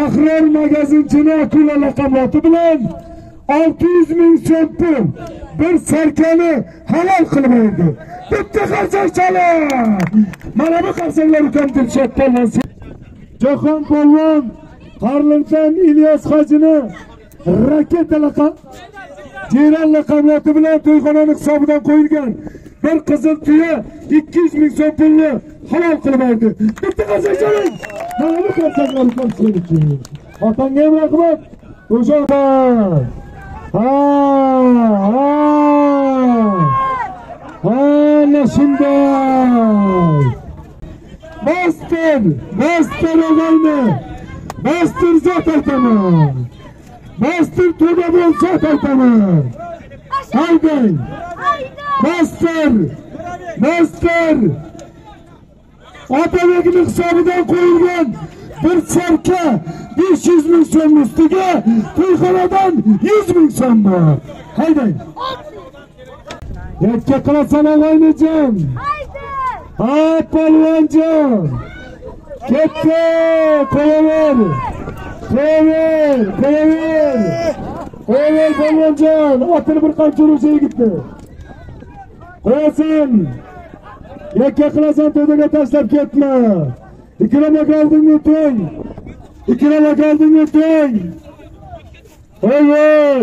Tahror magazinchini Akula laqablati bilan 600 ming so'm pul bir sarkani halol qilib berdi. Bitta qarsak chalib. Mana bu qarsaklar ukam Dilshod polvon. Jahon polvon Qarlington İlyas Hojini raketa laqab Jiran laqablati bilan to'yxonaning hisobidan qo'yilgan bir qizil tuya 200 ming so'm pulni halol qilib berdi. Bitta qarsak chalib. Mana bu qarsaklar ukam sizga. Otangga ham rahmat. O'sha ana shunday. Master o'g'ayni. Master zot aytaman. Master to'da bo'lsa aytaman. Haydang. Master. Otabekning hisobidan qo'yilgan bir sarka 500 ming so'm ustiga to'yxonadan 100 ming so'm bor. Haydang. Yakka qilasan og'aynijon. Ha polvonjon. Ketdi, qo'yaver. Qo'yaver polvonjon. Otini bir qancha uruvchi yigitni. Qo'yasin. Yakka qilasan to'daga tashlab ketma. Ikrama qoldingmi to'ng? Oy.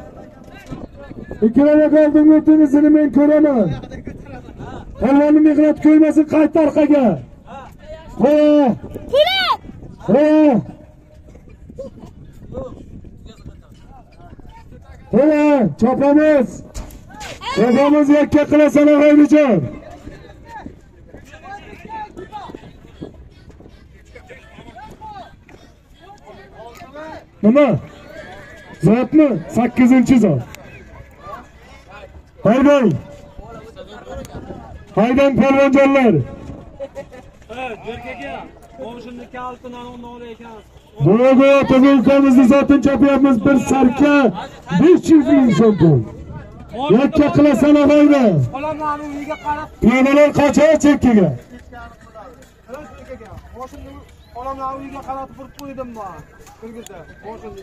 Ikrama qoldingmi to'ng, seni men ko'raman. Polvonni mehnat qo'ymasin, qayt orqaga. Chopamiz yakka qilasan og'aynijon. Nima? Zotmi? 8-zot. Haydang polvonjonlar. Jerkaga qo'shimlikka oltin uni olaykan. Bunaqa tuzilkamizni zotin chopyapmiz, bir sarka 500 ming so'm pul. Yakka qilasan og'ayni. Qo'lamlarni uyiga qarab. Piyodalar qachon chekkaga? Qo'lamlarni uyiga qarab turib qo'ydim men. Kirgizdi. Qo'shimni.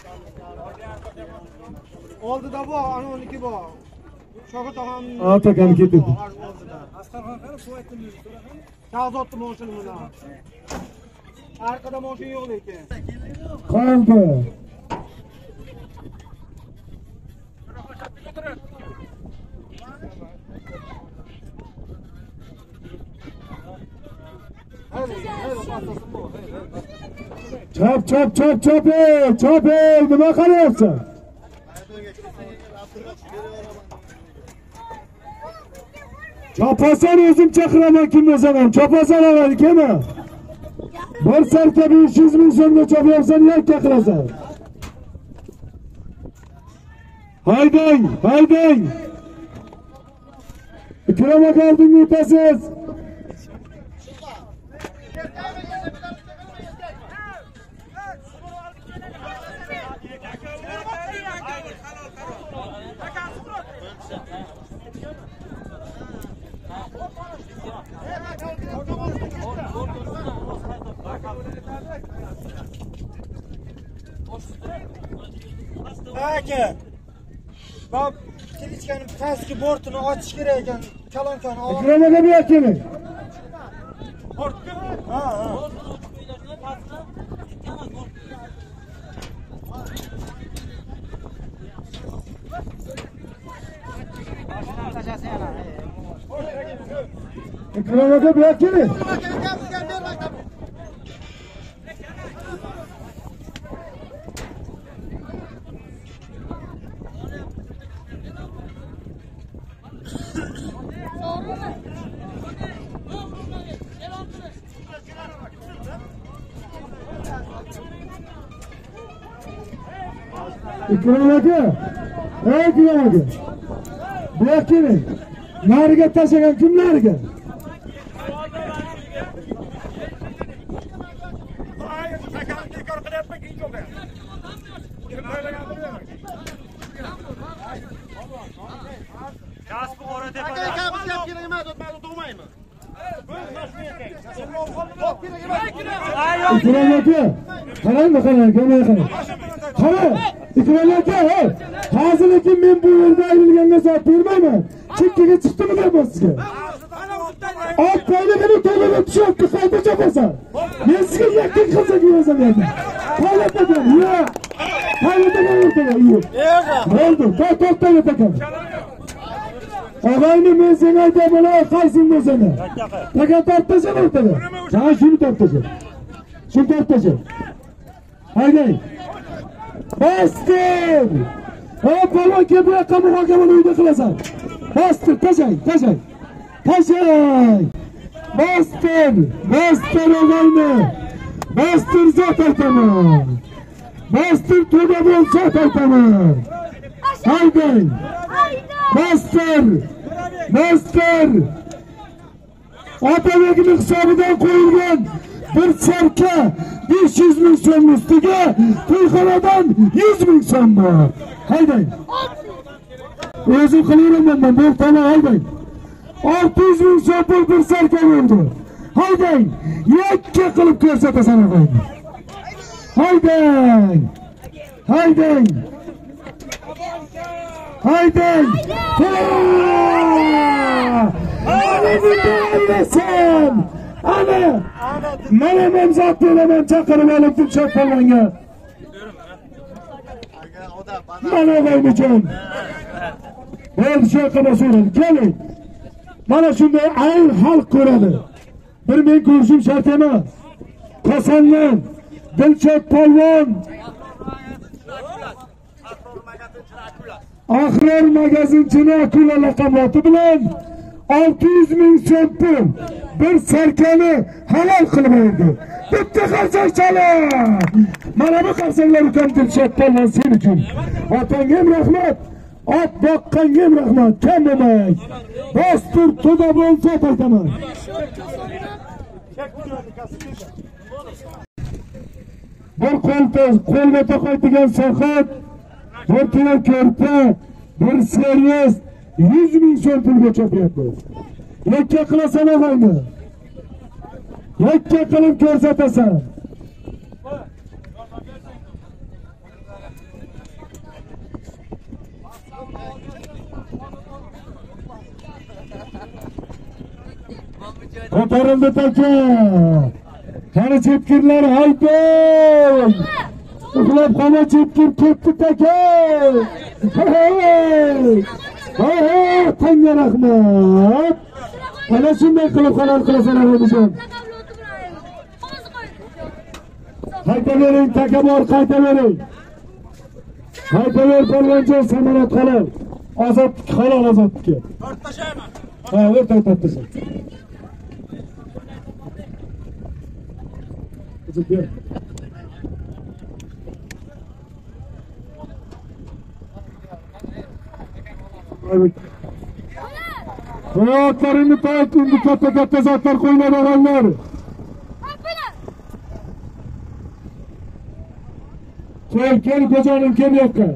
Oldida bor, ana uniki bor. Shohid og'am. Atakan ketdi. Asqarxon qani suv aytdingiz? Shahzodni moshini bilan. Arkada moshin yo'q lekin. Qoldi. Chop, nima qilyapsan? Chopasan, o'zim chaqiraman, kim bo'lsam ham chopasan avval kelma. Bir sarka 500 ming so'mga chopyapsan, yakka qilasan. Haydang. Ikrama qoldingmi o'tasiz? Aka. Bak, kilichkaning pastki bortini ochish kerak ekan. Kalonkani olib. Ikramaga bu keling. Bortmi? Ha. Ikramaga bu keling. Ikramaga. Bu keling. Nariga tashlagan kimlarga? Ikramaga. Qarang, qarang, qarang. Qara, ikmalaka, hozir lekin men bu yerda ayrilganga soat bermayman. Chekkaga chiqdimi deyman sizga. Ot qayligini to'g'ri tushyapti, qayta chapasan. Men sizga yakkin qilsak yozam edim. Qaytadan, yo. Qaytadan o'rtaga, yo. Bo'ldi, to'xtang ekan. Og'ayni men senga aytaman, qaysing o'zini. Taka tortasan o'rtaga. Ha, shuni tortasan. Shuni tortasan. Haydi. Bostir! Polvon kelib bu yoqqa muhokamani uyda qilasan. Bostir, tashay. Bostir og'ayni. Bostir zot aytaman. Bostir to'da bo'lsa aytaman. Haydi. Bostir. Otabekning hisobidan qo'yilgan bir sarka 500 ming so'm ustiga to'yxonadan 100 ming so'm bor. Haydang. O'zim qilaveraman, bu tana haydang. 600 ming so'm bir sarka bo'ldi. Haydang. Yakka qilib ko'rsatasan og'ayni. Haydang. Ana! Mana men zot bilan chaqirib olib Dilshod polvonga. Mana og'aynijon. Bo'ldi shu yoqqa so'radi. Keling. Mana shunday ayol xalq ko'radi. Bir men ko'rishim shart emas. Qasondan Dilshod polvon Ahror magazinchini Akula laqabloti bilan 600 ming so'm pul bir sarkani halol qilib berdi. Bitta qarsak chala. Mana bu qarsaklar ukam Dilshod polvon sen uchun. Otangga ham rahmat, ot boqqanga ham rahmat. Kam demay. Bostir to'da bo'lsa aytaman. Bir qo'lga taqaydigan soqat, bir kilo ko'rpa, bir servis 100 ming so'm pulga chopyapmiz. Yakka qilasan og'ayni. Yakka qilib ko'rsatasan. Ko'tarildi taka. Qani chepkirlar haydang. Uxlab qolma chepkir ketdi taka. Hey, tanga rahmat. Ana shunday qilib halol qilasan og'aynijon. Qaytavering, taka bor, qaytavering. Qaytaver polvonjon, samolat halol. Ozodlik halol, ozodlik. Tortashayman. Ha, o'rta tortashan. O'zim Hayatlarını tahakkümlü katta zatlar koyulan olanlar. Gel kocanım gel yakka.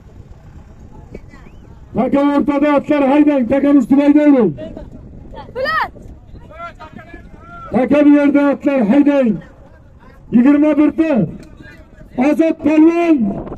Taka ortada atlar haydang, takan üstüne haydayın. Taka bir yerde atlar haydang. 21'de Azat polvon.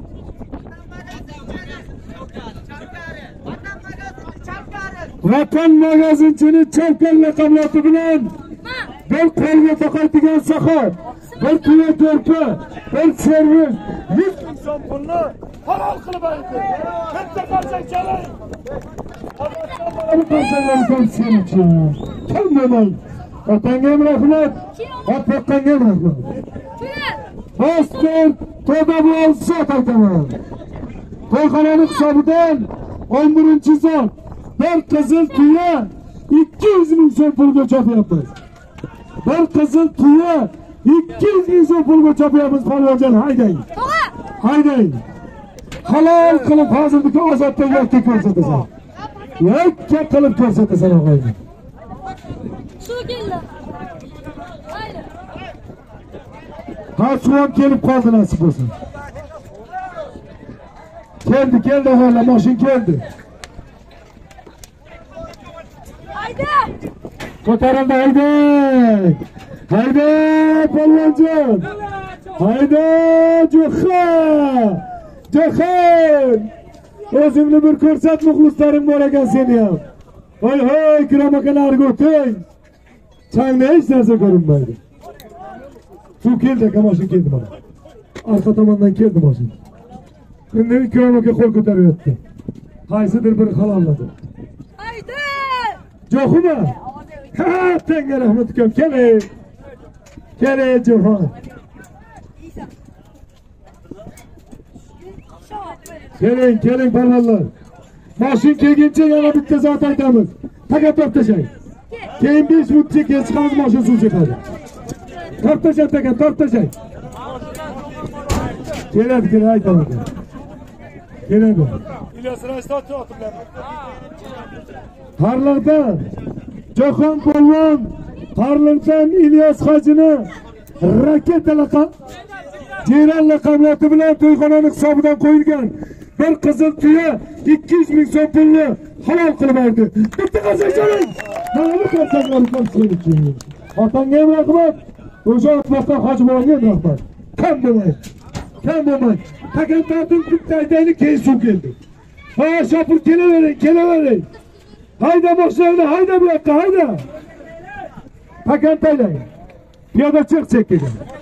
Vatan magazinchini Chavkar laqabloti bilan bir qo'lga taqaydigan soqat, bir tuya ko'rpa, bir servis 100 ming so'm pulni halol qilib berdi. Katta qarsak chalay. Alloh qarsaklarni ko'rsin uchun. Kim demay. Otangga ham rahmat, ot boqqanga ham rahmat. Bostir to'da bo'lsa aytaman. To'yxonaning hisobidan 11-zot bir qizil tuya 200 ming so'm pulga chopyapmiz. Bir qizil tuya 200 ming so'm pulga chopyapmiz polvonjon, haydang. Haydang. Halol qilib hozirgi ozoddan yakka ko'rsatasan. Yakka qilib ko'rsatasan og'ayni. Shu keldi. Ha, shu ham kelib qoldi nasib bo'lsin. Keldi og'aylar, mashin keldi. Ko'tarildi, haydi polvonjon. Hayda Jo'xan! Jo'xan! O'zingni bir ko'rsat, muxlislaring bor ekan seni ham. Voy hoy, Ikrom aka nariga o'ting. Changda hech narsa ko'rinmaydi. Suv keldi, mashina keldi mana. Arqa tomondan keldi mashina. Endi Ikrom aka qo'l ko'taryapti. Qaysidir biri halolladi. Haydi! Jo'xuma! Ha, senga rahmat ko'p. Keling. Keling Jo'xan. Keling parvarlar. Mashin kelguncha yana bitta zot aytamiz. Takat tortashang. Keyin 5 minutcha keyin chiqamiz, mashin suv sepadi. Tortashang takat, tortashang. Keladi aytaman. Keladi. İlyas Rais'ta oturlar. Qarlardan Jo'xan polvon, Qarlardan İlyas Hojini raketa laqab, Jeral laqablari bilan to'yxonani hisobidan qo'yilgan bir qizil tuya 200 ming so'm pulni halol qilib berdi. Bitta qarsak chaling. Mana bu qarsaklar uchun. Otangga ham rahmat. O'sha otmoqqa hojibonga ham rahmat. Kam bo'lmang. Takan tortin bitta aytaylik, keyin suv keldi. Ha, shopir kelavering. Hayda boshlarni, hayda bu yoqqa, hayda. Takan taylang. Piyoda chiq chekkaga.